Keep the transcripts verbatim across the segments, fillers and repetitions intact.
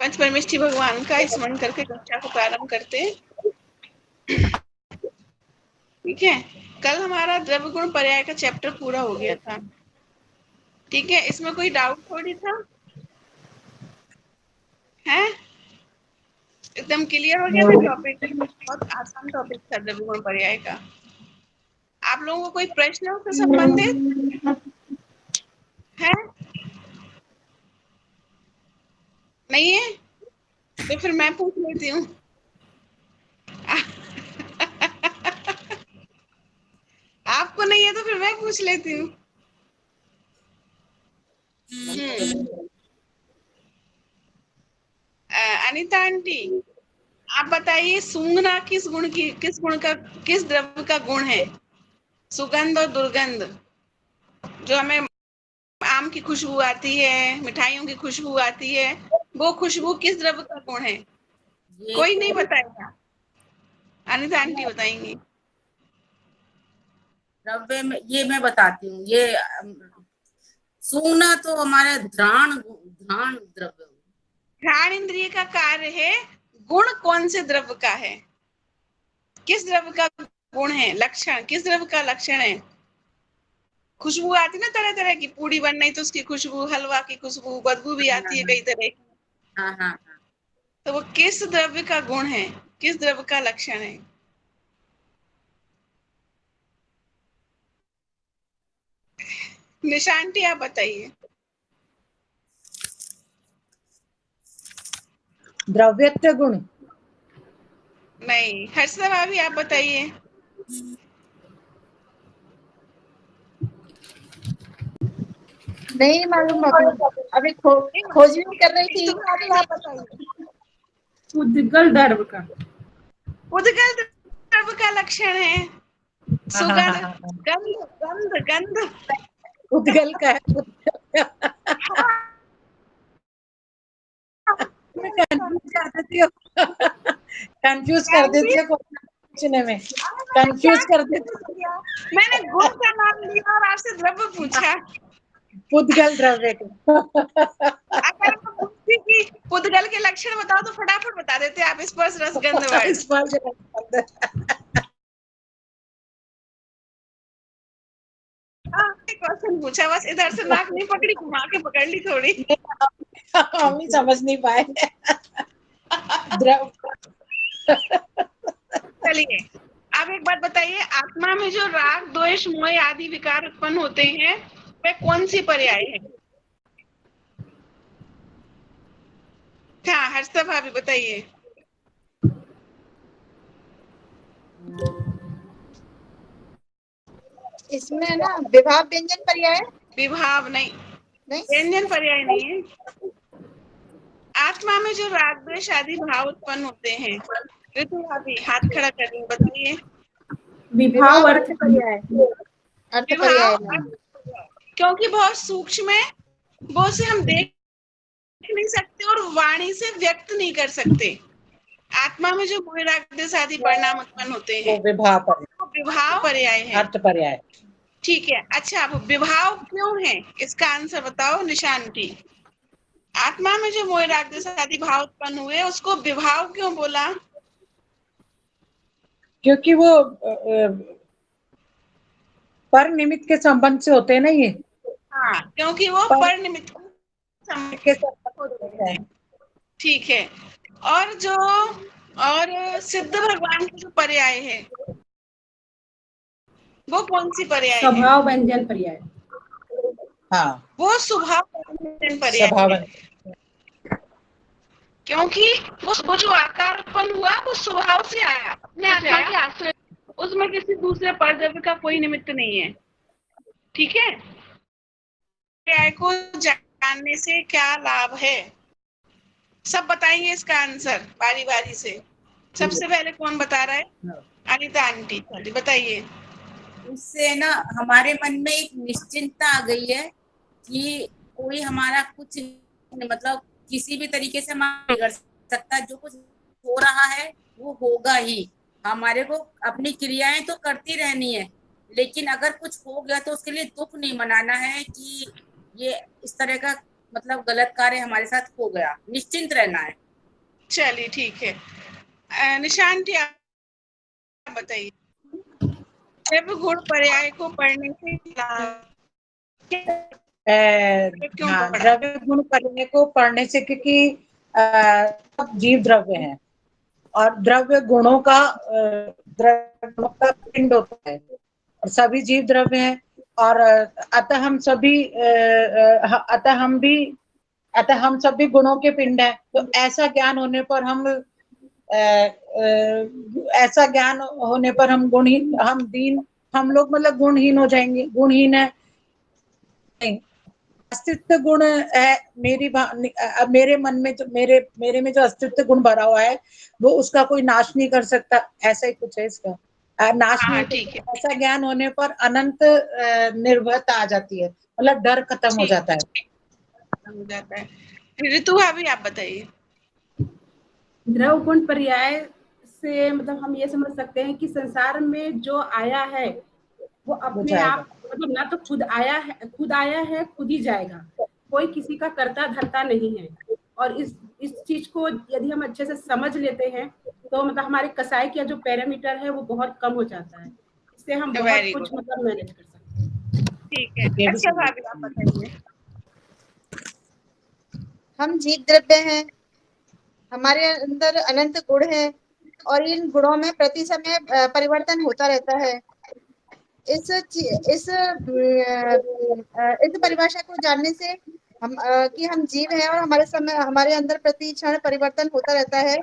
पंच परमेष्ठी भगवान का स्मरण करके कक्षा को प्रारंभ करते हैं। ठीक है, कल हमारा द्रव्य गुण पर्याय का चैप्टर पूरा हो गया था। ठीक है, इसमें कोई डाउट थोड़ी था, है एकदम क्लियर हो गया था टॉपिक। बहुत आसान टॉपिक था द्रव्य गुण पर्याय का। आप लोगों को कोई प्रश्न है उससे संबंधित है? नहीं है तो फिर मैं पूछ लेती हूँ। आपको नहीं है तो फिर मैं पूछ लेती हूँ। अनिता आंटी, आप बताइए, सूंघना किस गुण की किस गुण का किस द्रव्य का गुण है? सुगंध और दुर्गंध, जो हमें आम की खुशबू आती है, मिठाइयों की खुशबू आती है, वो खुशबू किस द्रव्य का गुण है? कोई नहीं बताएगा, अनिता आंटी बताएंगी। द्रव्य में ये मैं बताती हूँ, ये सूंघना तो हमारा घ्राण घ्राण द्रव्य, घ्राण इंद्रिय का कार्य है। गुण कौन से द्रव्य का है? किस द्रव्य का गुण है? लक्षण किस द्रव्य का लक्षण है? खुशबू आती ना तरह तरह की, पूड़ी बन रही तो उसकी खुशबू, हलवा की खुशबू, बदबू भी आती है कई तरह की। हाँ हाँ हाँ, तो वो किस द्रव्य का गुण है, किस द्रव्य का लक्षण है? निशांटी आप बताइए। द्रव्यत्व गुण। नहीं, हर्षदा भाभी आप बताइए। नहीं मालूम, अभी अभी खो, खोजबीन कर रही थी। आप बताइए। उद्गल द्रव्य का, उद्गल द्रव्य का लक्षण है सुगंध, गंध गंध गंध। उद्गल का है। कंफ्यूज कर देती हो कंफ्यूज कर देती हो पूछने में, कंफ्यूज कर देती हो। मैंने गुण का नाम लिया और आपसे द्रव्य पूछा। पुद्गल द्रव्य का। अगर मैं पूछती कि पुद्गल के लक्षण बताओ तो फटाफट बता देते आप, स्पर्श रस गंध वर्ड। स्पर्श क्वेश्चन पूछा, बस इधर से नाक नहीं पकड़ी, घुमा के पकड़ ली थोड़ी। हम ही समझ नहीं पाए। द्रव चलिए, अब एक बात बताइए, आत्मा में जो राग द्वेष मोह आदि विकार उत्पन्न होते हैं वे कौन सी पर्याय है? हाँ, हर्षदा भाभी बताइए। इसमें ना विभाव व्यंजन पर्याय। विभाव नहीं, नहीं, व्यंजन पर्याय नहीं है। आत्मा में जो राग द्वेष आदि भाव उत्पन्न होते हैं, ऋतु भाभी हाथ खड़ा कर रही, बताइए। विभाव अर्थ पर्याय, अर्थ पर्याय। क्योंकि बहुत सूक्ष्म है, वो से हम देख नहीं सकते और वाणी से व्यक्त नहीं कर सकते। आत्मा में जो मोह राग द्वेष आदि परिणाम उत्पन्न होते हैं, विभाव पर्याय, विभाव पर्याय है। अर्थ पर्याय। ठीक है, अच्छा, अब विभाव क्यों है इसका आंसर बताओ निशांटी। आत्मा में जो मोह राग द्वेष आदि भाव उत्पन्न हुए उसको विभाव क्यों बोला? क्योंकि वो पर निमित्त के संबंध से होते हैं ना ये। हाँ, क्योंकि वो पर, पर निमित्त के संबंध है। ठीक है, और जो और सिद्ध भगवान की जो पर्याय है वो कौन सी पर्याय है? स्वभाव व्यंजन पर्याय। हाँ, वो स्वभाव व्यंजन पर्याय है, क्योंकि वो, वो जो आकार उत्पन्न हुआ वो स्वभाव से आया, अपने आत्मा के आश्रय, उसमें किसी दूसरे परद्रव्य का कोई निमित्त नहीं है। ठीक है, पर्याय को जानने से क्या लाभ है? सब बताएंगे इसका आंसर बारी बारी से। सबसे पहले कौन बता रहा है? अनिता आंटी, चलिए बताइए। उससे ना हमारे मन में एक निश्चिंतता आ गई है कि कोई हमारा कुछ मतलब किसी भी तरीके से हमारा बिगड़ सकता है, जो कुछ हो रहा है वो होगा ही, हमारे को अपनी क्रियाएं तो करती रहनी है, लेकिन अगर कुछ हो गया तो उसके लिए दुख नहीं मनाना है कि ये इस तरह का मतलब गलत कार्य हमारे साथ हो गया, निश्चिंत रहना है। चलिए ठीक है। अ, निशान जी आप बताइए, द्रव्य गुण पर्याय को पढ़ने से क्यों हाँ, पढ़ा? द्रव्य गुण पर्याय को पढ़ने से, क्योंकि सब जीव द्रव्य हैं और द्रव्य गुणों का द्रव्य गुणों का पिंड होता है और सभी जीव द्रव्य हैं और अतः हम सभी अतः हम भी अतः हम सभी गुणों के पिंड हैं। तो ऐसा ज्ञान होने पर हम आ, आ, ऐसा ज्ञान होने पर हम गुणहीन हम दीन हम लोग मतलब गुणहीन हो जाएंगे। गुणहीन है नहीं, अस्तित्व गुण है मेरी मेरे मन में जो मेरे मेरे में जो अस्तित्व गुण भरा हुआ है वो उसका कोई नाश नहीं कर सकता, ऐसा ही कुछ है इसका। नाश हाँ, नहीं ठीक है। ऐसा ज्ञान होने पर अनंत निर्भरता आ जाती है, मतलब डर खत्म हो जाता है। हो जाता है। ऋतु भाभी आप बताइए। द्रव गुण पर्याय से मतलब हम ये समझ सकते हैं कि संसार में जो आया है वो अपने आप, मतलब ना तो खुद आया है खुद आया है खुद ही जाएगा, कोई किसी का कर्ता धर्ता नहीं है। और इस इस चीज को यदि हम अच्छे से समझ लेते हैं तो मतलब हमारे कसाई का जो पैरामीटर है वो बहुत कम हो जाता है, इससे हम बहुत कुछ मतलब मैनेज कर सकते हैं। ठीक है। अच्छा भाभी आप बताइए। हम जीव द्रव्य हैं, हमारे अंदर अनंत गुण हैं और इन गुणों में प्रति समय परिवर्तन होता रहता है। इस इस इस परिभाषा को जानने से हम कि हम जीव हैं और हमारे समय हमारे अंदर प्रति क्षण परिवर्तन होता रहता है,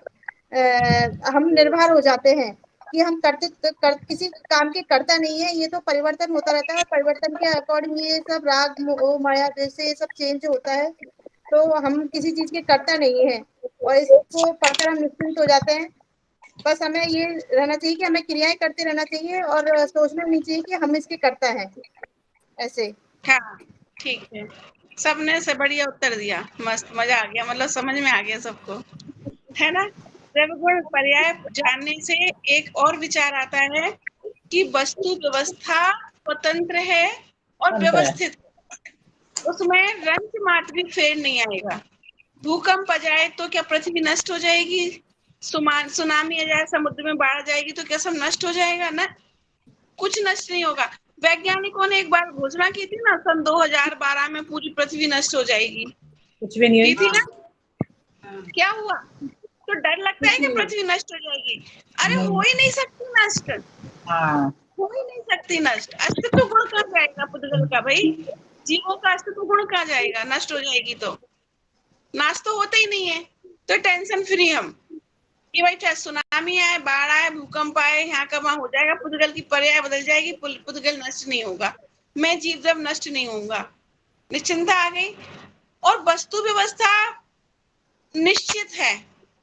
हम निर्भर हो जाते हैं कि हम करते कर, किसी काम के करता नहीं है, ये तो परिवर्तन होता रहता है और परिवर्तन के अकॉर्डिंग ये सब राग मोह माया जैसे ये सब चेंज होता है, तो हम किसी चीज के करता नहीं है और इसको पढ़कर हम निश्चिंत हो जाते हैं। बस हमें ये रहना चाहिए कि हमें क्रियाएं करते रहना चाहिए और सोचना नहीं चाहिए कि हम इसके करता है ऐसे। हाँ ठीक है, सबने से बढ़िया उत्तर दिया, मस्त, मजा आ गया, मतलब समझ में आ गया सबको, है ना। द्रव्य गुण पर्याय जानने से एक और विचार आता है कि वस्तु व्यवस्था स्वतंत्र है और व्यवस्थित, उसमें रंच मात्र भी फेर नहीं आएगा। भूकंप आ जाए तो क्या पृथ्वी नष्ट हो जाएगी? सुनामी आ जाए, समुद्र में बाढ़ आ जाएगी तो क्या सब नष्ट हो जाएगा? ना, कुछ नष्ट नहीं होगा। वैज्ञानिकों ने एक बार घोषणा की थी ना, सन दो हज़ार बारह में पूरी पृथ्वी नष्ट हो जाएगी, कुछ भी नहीं की थी ना। क्या हुआ? तो डर लगता है कि पृथ्वी नष्ट हो जाएगी? अरे हो ही नहीं सकती नष्ट, हो ही नहीं सकती नष्ट। अस्तित्व गुण कहाँ जाएगा पुद्गल का? भाई जीवों का अस्तित्व गुण कहाँ जाएगा? नष्ट हो जाएगी तो नाश तो होता ही नहीं है। तो टेंशन फ्री हम कि भाई चाहे सुनामी आए, बाढ़ आए, भूकंप आए, यहाँ का वहां हो जाएगा, पुद्गल की पर्याय बदल जाएगी, पुद्गल नष्ट नहीं होगा, मैं जीव जब नष्ट नहीं होऊंगा, निश्चिंता आ गई। और वस्तु व्यवस्था निश्चित है,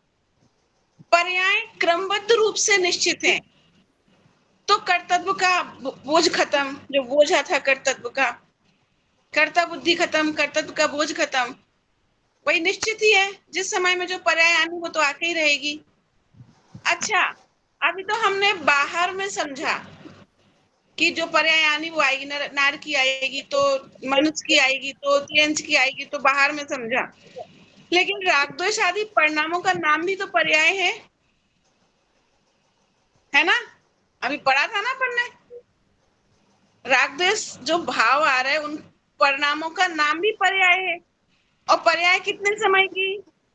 पर्याय क्रमबद्ध रूप से निश्चित है, तो कर्तव्य का बोझ खत्म, जो बोझा था कर्तव्य का, कर्ता बुद्धि खत्म, कर्तव्य का बोझ खत्म, वही निश्चित ही है। जिस समय में जो पर्याय आनी वो तो आके ही रहेगी। अच्छा, अभी तो हमने बाहर में समझा कि जो पर्याय आनी वो आएगी, नार की आएगी तो मनुष्य की आएगी तो त्रियंश की आएगी, तो बाहर में समझा। लेकिन राग द्वेष आदि परिणामों का नाम भी तो पर्याय है, है ना। अभी पढ़ा था ना अपन ने, राग द्वेष जो भाव आ रहे हैं उन परिणामों का नाम भी पर्याय है। और पर्याय कितने समय की?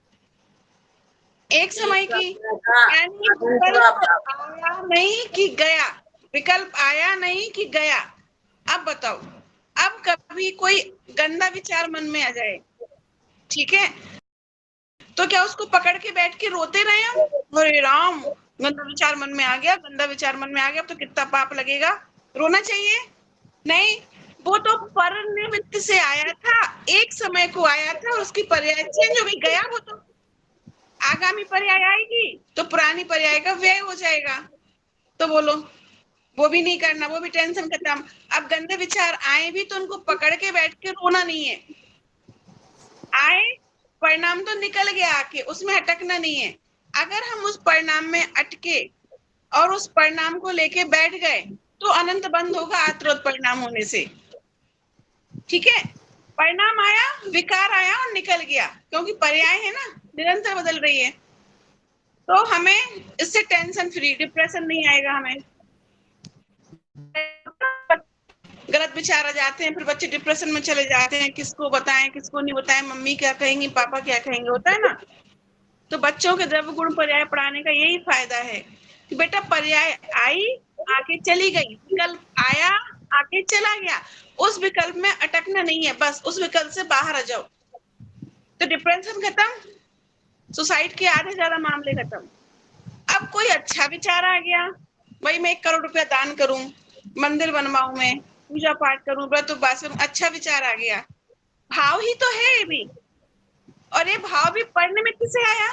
एक समय की। यानी विकल्प आया नहीं कि गया, विकल्प आया नहीं कि गया। अब बताओ, अब कभी कोई गंदा विचार मन में आ जाए, ठीक है, तो क्या उसको पकड़ के बैठ के रोते रहे हम? अरे राम, गंदा विचार मन में आ गया, गंदा विचार मन में आ गया, तो कितना पाप लगेगा, रोना चाहिए? नहीं, वो तो परनिमित्त से आया था, एक समय को आया था, उसकी पर्याय चेंज हो गई, गया वो तो। आगामी पर्याय आएगी तो पुरानी पर्याय का व्यय हो जाएगा। तो बोलो, वो भी नहीं करना, वो भी टेंशन खत्म। अब गंदे विचार आए भी तो उनको पकड़ के बैठ के रोना नहीं है, आए परिणाम तो निकल गया आके, उसमें अटकना नहीं है। अगर हम उस परिणाम में अटके और उस परिणाम को लेके बैठ गए तो अनंत बंद होगा आत्रोत परिणाम होने से, ठीक है। परिणाम आया, विकार आया और निकल गया, क्योंकि पर्याय है ना, निरंतर बदल रही है। तो हमें इससे टेंशन फ्री, डिप्रेशन नहीं आएगा हमें। गलत विचार आ जाते हैं, फिर बच्चे डिप्रेशन में चले जाते हैं, किसको बताएं किसको नहीं बताएं, मम्मी क्या कहेंगी, पापा क्या कहेंगे, होता है ना। तो बच्चों के द्रव्य गुण पर्याय पढ़ाने का यही फायदा है कि बेटा पर्याय आई, आके चली गई, विकल्प आया, आके चला गया, उस विकल्प में अटकना नहीं है, बस उस विकल्प से बाहर आ जाओ। तो डिप्रेशन खत्म, सुसाइड के आधे ज्यादा मामले खत्म। अब कोई अच्छा विचार आ गया, भाई मैं एक करोड़ रुपया दान करूं, मंदिर बनवाऊं, मैं पूजा पाठ करूं, व्रत उपवास करूं, अच्छा विचार आ गया, भाव ही तो है ये भी। और ये भाव भी पढ़ने में किसे आया?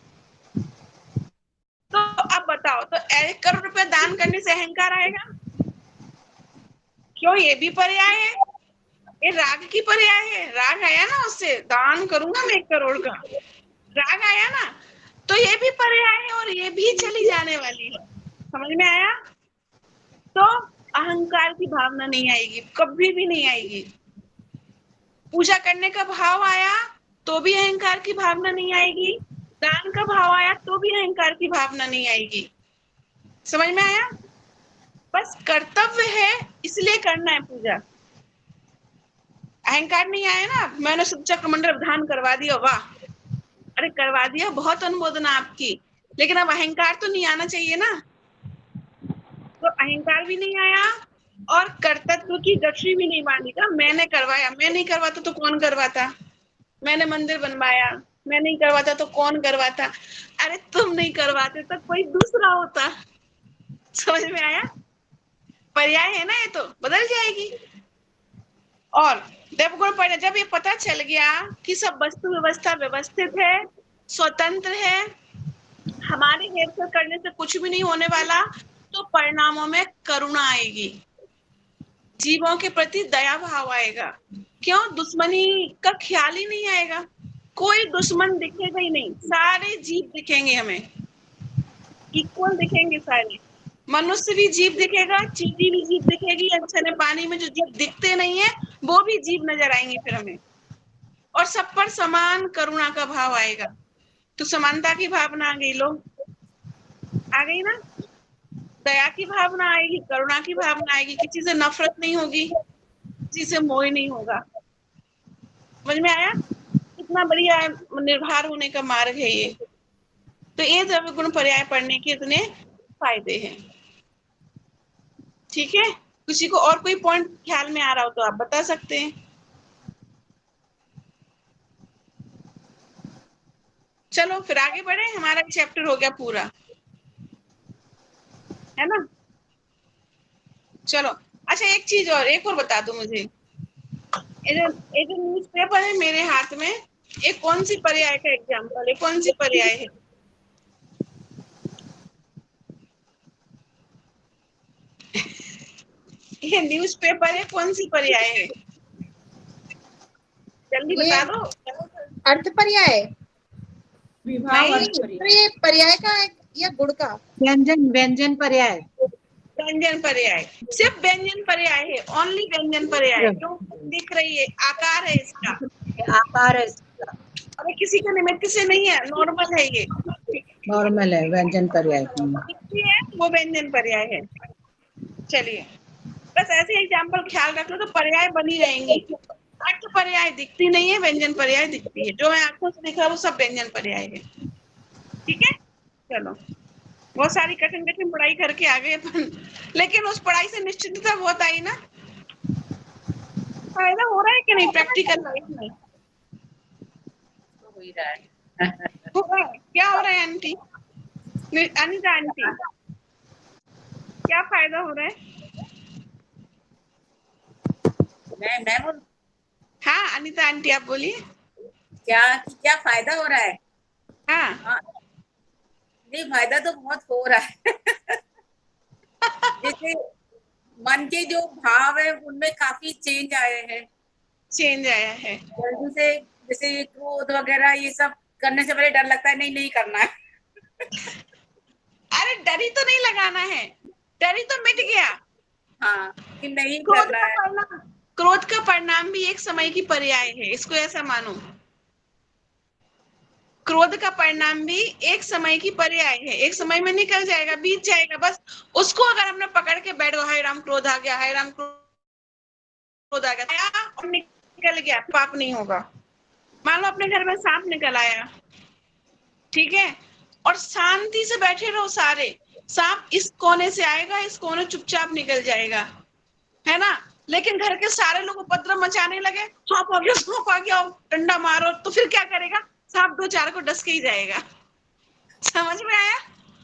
तो अब बताओ, तो एक करोड़ रुपया दान करने से अहंकार आएगा? क्यों? ये भी पर्याय है, ये राग की पर्याय है। राग आया ना, उससे दान करूंगा मैं एक करोड़ का, राग आया ना, तो ये भी पर्याय है और ये भी चली जाने वाली है। समझ में आया? तो अहंकार की भावना नहीं आएगी, कभी भी नहीं आएगी। पूजा करने का भाव आया तो भी अहंकार की भावना नहीं आएगी, दान का भाव आया तो भी अहंकार की भावना नहीं आएगी। समझ में आया? बस कर्तव्य है इसलिए करना है पूजा। अहंकार नहीं आया ना, मैंने चक्र मंडल धान करवा दिया, वाह, अरे करवा दिया, बहुत अनुमोदन आपकी, लेकिन अब अहंकार तो नहीं आना चाहिए ना। तो अहंकार भी नहीं आया और कर्तव्य की गठरी भी नहीं बांधी का, मैंने करवाया, मैं नहीं करवाता तो कौन करवाता, मैंने मंदिर बनवाया, मैं नहीं करवाता तो कौन करवाता, अरे तुम नहीं करवाते तो कोई दूसरा होता। समझ में आया? पर्याय है ना, ये तो बदल जाएगी। और देवगुण पर जब ये पता चल गया कि सब वस्तु व्यवस्था व्यवस्थित है, स्वतंत्र है, हमारे हेरफेर करने से कुछ भी नहीं होने वाला, तो परिणामों में करुणा आएगी, जीवों के प्रति दया भाव आएगा। क्यों? दुश्मनी का ख्याल ही नहीं आएगा, कोई दुश्मन दिखेगा ही नहीं, सारे जीव दिखेंगे हमें, इक्वल दिखेंगे सारे। मनुष्य भी जीव दिखेगा, चींटी भी जीव दिखेगी, अच्छा पानी में जो जीव दिखते नहीं है वो भी जीव नजर आएंगे फिर हमें, और सब पर समान करुणा का भाव आएगा। तो समानता की भावना आ गई, लोग आ गई ना, दया की भावना आएगी, करुणा की भावना आएगी, किसी से नफरत नहीं होगी, किसी से मोह नहीं होगा। समझ में आया? कितना बढ़िया निर्भर होने का मार्ग है ये। तो ये द्रव्य गुण पर्याय पढ़ने के इतने फायदे हैं। ठीक है, किसी को और कोई पॉइंट ख्याल में आ रहा हो तो आप बता सकते हैं। चलो फिर आगे बढ़े, हमारा चैप्टर हो गया पूरा, है ना। चलो अच्छा, एक चीज और, एक और बता दो मुझे, ये जो ये जो न्यूज़पेपर है मेरे हाथ में, ये कौन सी पर्याय का एग्जाम्पल है, कौन सी पर्याय है? ये न्यूज़पेपर है, कौन सी पर्याय है? जल्दी बता दो। अर्थ पर्याय? नहीं, तो ये पर्याय का या गुण का? व्यंजन, व्यंजन पर्याय, व्यंजन पर्याय, सिर्फ व्यंजन पर्याय है, ओनली व्यंजन पर्याय। जो दिख रही है, आकार है इसका, आकार है इसका, अरे किसी के निमित्त से नहीं है, नॉर्मल है ये, नॉर्मल है, व्यंजन पर्याय है वो व्यंजन पर्याय है। चलिए बस ऐसे एग्जाम्पल ख्याल रख लो तो पर्याय बनी रहेंगी। अर्थ पर्याय दिखती नहीं है, व्यंजन पर्याय दिखती है, जो मैं आंखों से दिख रहा वो सब व्यंजन पर्याय है। ठीक है, चलो बहुत सारी कठिन कठिन पढ़ाई करके आ गए अपन, लेकिन उस पढ़ाई से निश्चितता बहुत आई ना, फायदा हो रहा है कि नहीं प्रैक्टिकल लाइफ में? हो ही रहा है। हो रहा है, क्या हो रहा है आंटी, अनिता आंटी, क्या फायदा हो रहा है? मैं मैं बोल हाँ अनिता आंटी आप बोलिए। क्या क्या फायदा हो रहा है? हाँ, हाँ नहीं, फायदा तो बहुत हो रहा है। जैसे मन के जो भाव है उनमें काफी चेंज आए हैं, चेंज आया है। जल्दी से, जैसे क्रोध वगैरह ये सब करने से पहले डर लगता है, नहीं नहीं करना है। अरे डर ही तो नहीं लगाना है, डर ही तो मिट गया। हाँ कि नहीं क्रोध करना का है। पड़ना, क्रोध का परिणाम भी एक समय की पर्याय है, इसको ऐसा मानो। क्रोध का परिणाम भी एक समय की पर्याय है, एक समय में निकल जाएगा, बीत जाएगा। बस उसको अगर हमने पकड़ के बैठ गए, हाय राम क्रोध आ गया, हाय राम क्रोध आ गया और निकल गया, पाप नहीं होगा। मान लो अपने घर में सांप निकल आया, ठीक है, और शांति से बैठे रहो सारे, सांप इस कोने से आएगा, इस कोने चुपचाप निकल जाएगा, है ना। लेकिन घर के सारे लोग उपद्रव मचाने लगे, सांप आ गया, सांप आ गया, डंडा मारो, तो फिर क्या करेगा? सांप दो चार को डस के ही जाएगा। समझ में आया?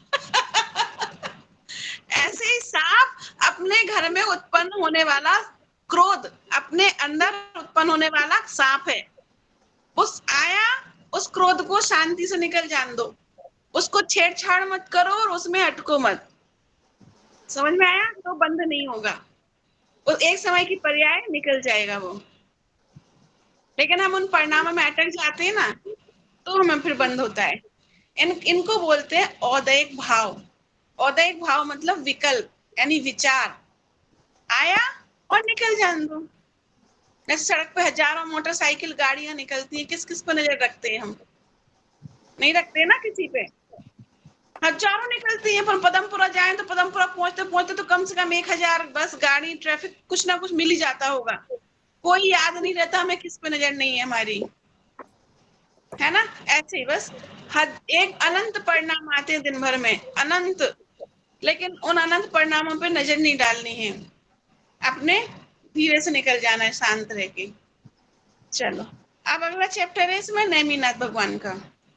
ऐसे ही सांप अपने घर में उत्पन्न होने वाला क्रोध, अपने अंदर उत्पन्न होने वाला सांप है। उस आया, उस क्रोध को शांति से निकल जान दो, उसको छेड़छाड़ मत करो और उसमें अटको मत। समझ में आया? तो बंद नहीं होगा, वो एक समय की पर्याय निकल जाएगा वो। लेकिन हम उन परिणामों में अटक जाते हैं ना, तो हमें फिर बंद होता है। इन इनको बोलते हैं औदैहिक भाव। औदैहिक भाव मतलब विकल्प, यानी विचार आया और निकल जान दो। जैसे सड़क पे हजारों मोटरसाइकिल गाड़ियां निकलती हैं, किस किस पर नजर रखते हैं हम? नहीं रखते ना किसी पे। हजारों निकलती हैं, पर पदमपुरा जाएं तो पदमपुरा पहुंचते पहुंचते तो कम से कम एक हजार बस, गाड़ी, ट्रैफिक, कुछ ना कुछ मिल ही जाता होगा। कोई याद नहीं रहता हमें किस पे नजर नहीं है हमारी, है ना। ऐसे ही बस हद एक अनंत परिणाम आते हैं दिन भर में, अनंत। लेकिन उन अनंत परिणामों पे नजर नहीं डालनी है, अपने धीरे से निकल जाना है, शांत रह के। चलो अब अगला चैप्टर है इसमें नेमिनाथ भगवान का।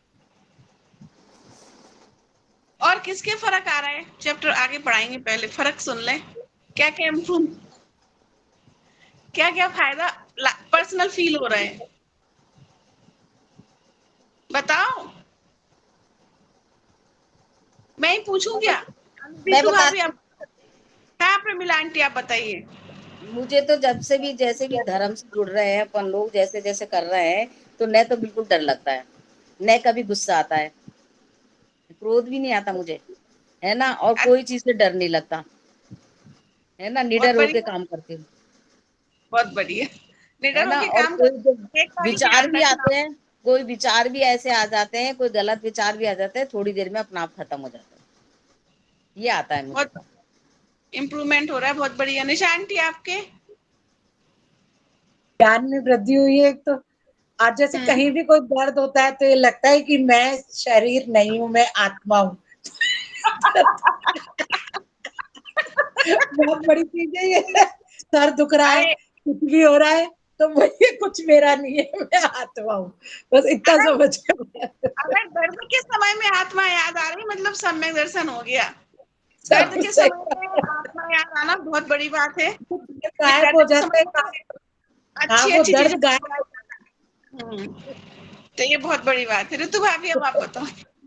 और किसके फर्क आ रहा है, चैप्टर आगे पढ़ाएंगे, पहले फर्क सुन ले। क्या क्या इम्प्रूव, क्या क्या फायदा पर्सनल फील हो रहा है, बताओ। मैं ही पूछूं क्या? मैं बताती हूँ। हाँ प्रमिला आंटी आप बताइए। मुझे तो जब से भी जैसे भी धर्म से जुड़ रहे हैं अपन लोग, जैसे जैसे कर रहे हैं, तो न तो बिल्कुल डर लगता है, न कभी गुस्सा आता है, क्रोध भी नहीं आता मुझे, है ना। और कोई चीज से डर नहीं लगता, है ना। निडर होके काम करती हूँ, बहुत बढ़िया, है ना। और कोई विचार भी आते हैं, कोई विचार भी ऐसे आ जाते हैं, कोई गलत विचार भी आ जाते हैं, थोड़ी देर में अपना आप खत्म हो जाता है। ये आता है मुझे, इम्प्रूवमेंट हो रहा है, बहुत बढ़िया। निशा आंटी आपके ज्ञान में वृद्धि हुई है। एक तो आज जैसे कहीं भी कोई दर्द होता है तो ये लगता है कि मैं शरीर नहीं हूँ, मैं आत्मा हूँ। बहुत बड़ी चीज है ये। सर दुख रहा है, कुछ भी हो रहा है, तो ये कुछ मेरा नहीं है, मैं आत्मा हूँ। बस इतना समझ। अगर दर्द के समय में आत्मा याद आ रही, मतलब सम्यक दर्शन हो गया। दर्द के समय में आत्मा याद आना बहुत बड़ी बात है। गायब हो जाते हैं, अच्छी अच्छी चीजें गायब। तो ये बहुत बड़ी बात है। ऋतु भाभी अब आप बताओ।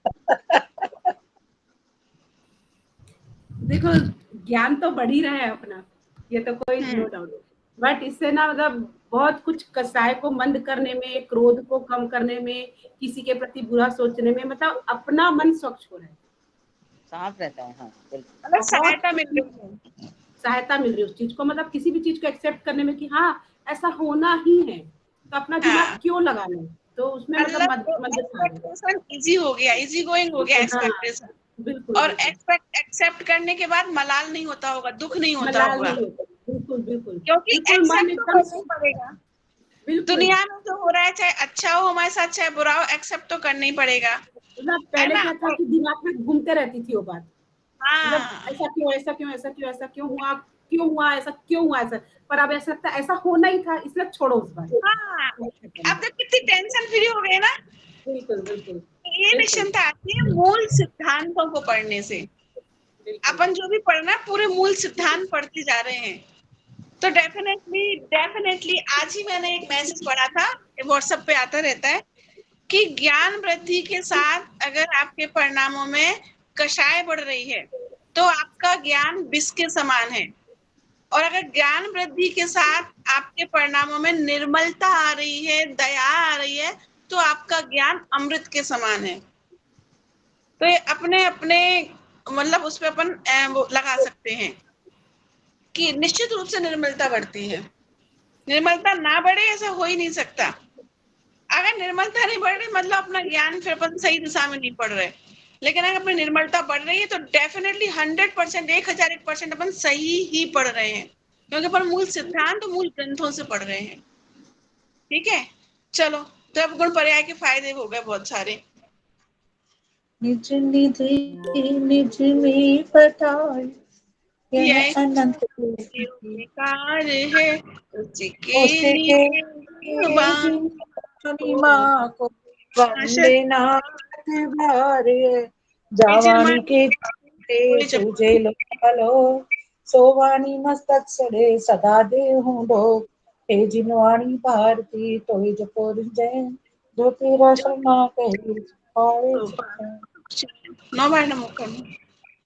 देखो ज्ञान तो बढ़ ही रहा है अपना, ये तो कोई नो डाउट, बट इससे ना मतलब बहुत कुछ कसाय को मंद करने में, क्रोध को कम करने में, किसी के प्रति बुरा सोचने में, मतलब अपना मन स्वच्छ हो रहा है, साफ रहता है। हाँ बिल्कुल, सहायता मिल रही है, सहायता मिल रही है उस चीज को, मतलब किसी भी चीज को एक्सेप्ट करने में कि हाँ ऐसा होना ही है, तो अपना दिमाग क्यों लगाना, तो उसमें मतलब इजी हो गया, इजी गोइंग हो गया एक्सपेक्टेशन। बिल्कुल। और एक्सपेक्ट एक्सेप्ट करने के बाद मलाल नहीं होता होगा, दुख नहीं होता होगा, बिल्कुल बिल्कुल, क्योंकि एक्सेप्ट तो करना ही पड़ेगा। दुनिया में जो हो रहा है, चाहे अच्छा हो हमारे साथ, चाहे बुरा हो, एक्सेप्ट तो करना ही पड़ेगा। पहले क्या था कि दिमाग में घूमते रहती थी वो बात, मतलब ऐसा क्यों, ऐसा क्यों, ऐसा क्यों, ऐसा क्यों हुआ, क्यों हुआ ऐसा, क्यों हुआ ऐसा, पर अब ऐसा लगता है ऐसा होना ही था, इसलिए छोड़ो उस बात। हाँ, अब जब कितनी टेंशन फ्री हो गए ना। बिल्कुल बिल्कुल, ये निश्चिंता आती है मूल सिद्धांतों को पढ़ने से। अपन जो भी पढ़ना है पूरे मूल सिद्धांत पढ़ते जा रहे हैं, तो डेफिनेटली डेफिनेटली आज ही मैंने एक मैसेज पढ़ा था, व्हाट्सएप पे आता रहता है, कि ज्ञान वृद्धि के साथ अगर आपके परिणामों में कषाय बढ़ रही है तो आपका ज्ञान विष के समान है, और अगर ज्ञान वृद्धि के साथ आपके परिणामों में निर्मलता आ रही है, दया आ रही है, तो आपका ज्ञान अमृत के समान है। तो ये अपने अपने मतलब उस पर अपन वो लगा सकते हैं कि निश्चित रूप से निर्मलता बढ़ती है। निर्मलता ना बढ़े ऐसा हो ही नहीं सकता। अगर निर्मलता नहीं बढ़ रही मतलब अपना ज्ञान फिर अपन सही दिशा में नहीं पढ़ रहे, लेकिन अगर अपनी निर्मलता बढ़ रही है तो डेफिनेटली हंड्रेड परसेंट एक हजार एक परसेंट अपन सही ही पढ़ रहे हैं, क्योंकि अपन मूल सिद्धांत तो मूल ग्रंथों से पढ़ रहे हैं। ठीक है, चलो तो अब गुण पर्याय के फायदे हो गए बहुत सारे। निज निधि निज में पठाए, यह अनंत कार्य है उसके उसके लिए माँ को वंदे नाथ भारे, जावानी के तुझे लो सोवानी मस्तक सड़े सदा दे हूँ लोग, हे जिनवाणी भारती तो जपो जय, जो तेरा शरणा कहे नौ बार नमो करना।